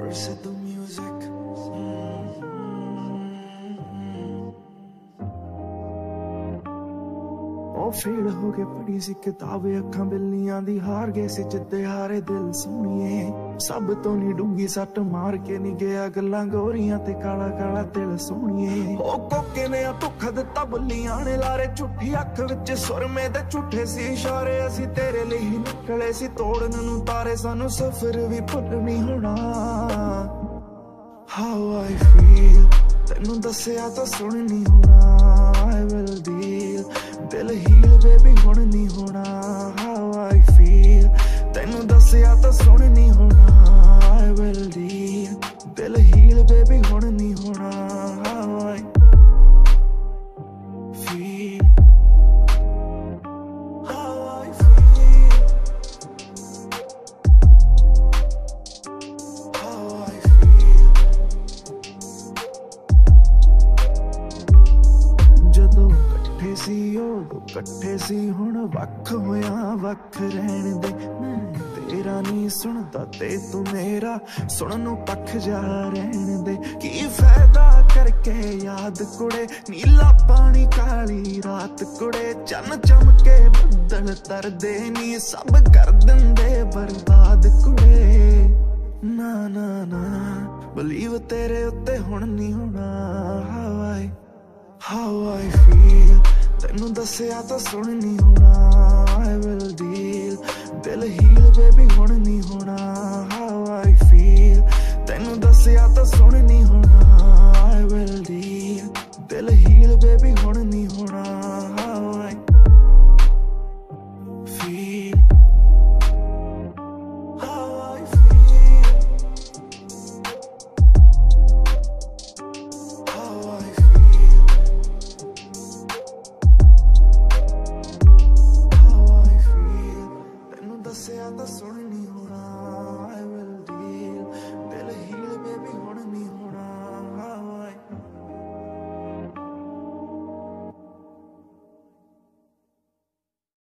Verse the music. ਉਹ fail ਹੋ ਕੇ ਪੜੀ ਸੀ ਕਿਤਾਬ ਅੱਖਾਂ ਬਿੱਲੀਆਂ ਦੀ ਹਾਰ ਗਏ ਸੀ ਜਿੱਦੇ ਹਾਰੇ ਦਿਲ ਸੋਹਣੀਏ ਸਭ ਤੋਂ ਨੀ ਡੂੰਗੀ ਸੱਟ ਮਾਰ ਕੇ ਨੀ ਗਿਆ ਗੱਲਾਂ ਗੋਰੀਆਂ ਤੇ ਕਾਲਾ ਕਾਲਾ ਦਿਲ ਸੋਹਣੀਏ ਉਹ ਕੋਕੇ ਨੇ ਧੋਖਾ ਦਿੱਤਾ ਬੁੱਲੀਆਂ ਨੇ ਲਾਰੇ ਝੂਠੀ ਅੱਖ ਵਿੱਚ ਸੁਰਮੇ ਤੇ ਝੂਠੇ ਸੀ ਇਸ਼ਾਰੇ ਅਸੀਂ ਤੇਰੇ ਲਈ ਹੀ ਨਿਕਲੇ ਸੀ ਤੋੜਨ ਨੂੰ ਤਾਰੇ ਸਾਨੂੰ ਸਫ਼ਰ ਵੀ ਭੁੱਲ ਨਹੀਂ ਹੋਣਾ How I feel ਤੈਨੂੰ ਦੱਸਿਆ ਤਾਂ ਸੁਣ ਨਹੀਂ ਹੋਣਾ I will deal ਦਿਲ ਹੀਲ ਬੇਬੀ ਹੁਣ ਨਹੀਂ ਹੋਣਾ How I feel ਤੈਨੂੰ ਦੱਸਿਆ ਤਾਂ ਸੁਣ ਨਹੀਂ ਹੋਣਾ I will deal ਦਿਲ ਹੀਲ ਬੇਬੀ ਹੁਣ ਨਹੀਂ ਹੋਣਾ How I feel How I feel How I feel ਜਦੋਂ ਇਕੱਠੇ ਸੀ ਉਦੋਂ ਇਕੱਠੇ ਸੀ ਹੁਣ ਵੱਖ ਹੋਇਆ ਵੱਖ ਰਹਿਣ ਦੇ ਮੈਂ ਤੇਰਾ ਨਹੀਂ ਸੁਣਦਾ ਤੇ ਤੂੰ ਮੇਰਾ ਸੁਣਨ ਨੂੰ ਪੱਖ ਜਾ ਰਹਿਣ ਦੇ ਕੀ ਫਾਇਦਾ ਕਰਕੇ ਯਾਦ ਕੁੜੇ ਨੀਲਾ ਪਾਣੀ ਕਾਲੀ ਰਾਤ ਕੁੜੇ ਚੰਨ ਚਮਕੇ ਬੱਦਲ ਤਰਦੇ ਨੀ ਸਭ ਕਰ ਦਿੰਦੇ ਬਰਬਾਦ ਕੁੜੇ ਨਾ ਨਾ ਨਾ ਬਲੀਵ ਤੇਰੇ ਉੱਤੇ ਹੁਣ ਨਹੀਂ ਹੋਣਾ How I feel ਤੈਨੂੰ ਦੱਸਿਆ ਤਾਂ ਸੁਣ ਨਹੀਂ ਹੋਣਾ I will deal ਦਿਲ ਹੀਲ ਬੇਬੀ ਹੁਣ ਨਹੀਂ ਹੋਣਾ